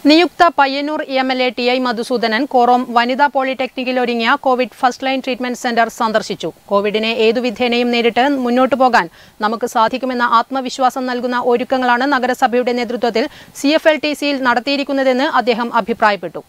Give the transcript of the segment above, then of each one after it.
നിയുക്ത Payyanur MLA T I. Madhusudanan Korom വനിതാ പോളിടെക്നിക്കിൽ ഒരുങ്ങിയ Covid first line treatment centre സന്ദർശിച്ചു. കോവിഡിനെ ഏതു വിധേനയും നേരിട്ട് മുന്നോട്ടു പോകാൻ നമുക്ക് സാധിക്കുമെന്ന ആത്മവിശ്വാസം നൽകുന്ന ഒരുക്കങ്ങളാണ് നഗരസഭയുടെ നേതൃത്വത്തിൽ CFLTCയിൽ നടത്തിയിരിക്കുന്നതെന്ന് അദ്ദേഹം അഭിപ്രായപ്പെട്ടു.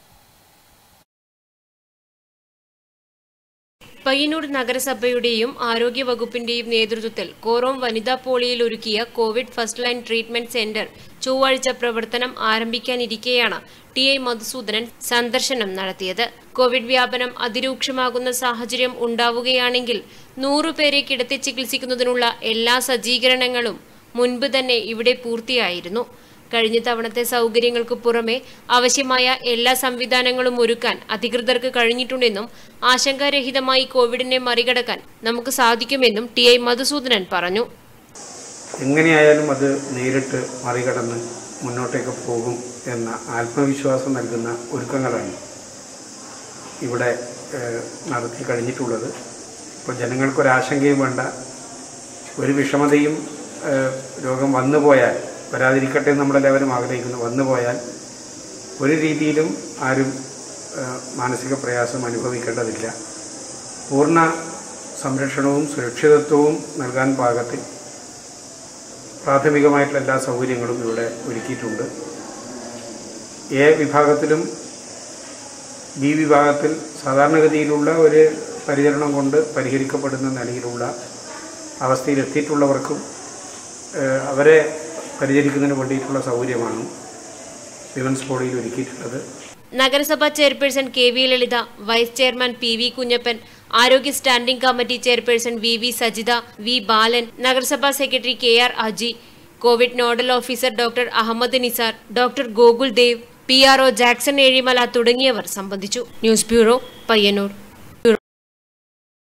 പയ്യന്നൂർ നഗരസഭയുടെയും ആരോഗ്യ വകുപ്പിന്റെയും നേതൃത്വത്തിൽ കോറോം വനിതാ പോളിയിൽ ഒരുക്കിയ COVID first line treatment centre ചൊവ്വാഴ്ച പ്രവർത്തനം ആരംഭിക്കാനിരിക്കെയാണ് ടി.ഐ. മധുസൂദനൻ സന്ദർശനം നടത്തിയത്. കോവിഡ് വ്യാപനം അതിരൂക്ഷമാകുന്ന സാഹചര്യം ഉണ്ടാവുകയാണെങ്കിൽ 100 പേരെ കിടത്തി ചികിത്സിക്കുന്നതിനുള്ള എല്ലാ സജ്ജീകരണങ്ങളും മുൻപ് തന്നെ ഇവിടെ പൂർത്തിയായിരുന്നു. കഴിഞ്ഞ തവണത്തെ സൗകര്യങ്ങൾക്ക് പുറമെ ആവശ്യമായ എല്ലാ സംവിധാനങ്ങളും ഒരുക്കാൻ അധികൃതർക്ക് കഴിഞ്ഞിട്ടുണ്ടെന്നും ആശങ്കാരഹിതമായി കോവിഡിനെ മറികടക്കാൻ നമുക്ക് സാധിക്കുമെന്നും ടി.ഐ. മധുസൂദനൻ പറഞ്ഞു. എങ്ങനെയായാലും അത് നേരിട്ട് മറികടന്ന് മുന്നോട്ടേക്ക് പോകും എന്ന ആത്മവിശ്വാസം നൽകുന്ന ഒരുക്കങ്ങളാണ് ഇവിടെ നടത്തി കഴിഞ്ഞിട്ടുള്ളത്. ഇപ്പോൾ ജനങ്ങൾക്കൊരാശങ്കയും വേണ്ട, ഒരു വിഷമതയും രോഗം വന്നുപോയാൽ വരാതിരിക്കട്ടെ എന്ന് നമ്മളെല്ലാവരും ആഗ്രഹിക്കുന്നു. വന്നുപോയാൽ ഒരു രീതിയിലും ആരും മാനസിക പ്രയാസം അനുഭവിക്കേണ്ടതില്ല. പൂർണ്ണ സംരക്ഷണവും സുരക്ഷിതത്വവും നൽകാൻ പാകത്തിൽ പ്രാഥമികമായിട്ടുള്ള എല്ലാ സൗകര്യങ്ങളും ഇവിടെ ഒരുക്കിയിട്ടുണ്ട്. എ വിഭാഗത്തിലും ബി വിഭാഗത്തിൽ സാധാരണഗതിയിലുള്ള ഒരു പരിചരണം കൊണ്ട് പരിഹരിക്കപ്പെടുന്ന നിലയിലുള്ള അവസ്ഥയിലെത്തിയിട്ടുള്ളവർക്കും അവരെ പരിചരിക്കുന്നതിന് വേണ്ടിയിട്ടുള്ള സൗകര്യമാണ് വിമൻസ് ബോഡിയിൽ ഒരുക്കിയിട്ടുള്ളത്. നഗരസഭാ chairperson KV Lalitha, vice chairman PV Kunhappan, ആരോഗ്യ standing committee chairperson VV Sajitha, V Balan, നഗരസഭാ secretary KR Aji, COVID nodal officer doctor Ahammed Nisar, doctor Gokul Dev, PRO Jackson Ezhimala തുടങ്ങിയവർ സംബന്ധിച്ചു. News bureau, Payyanur.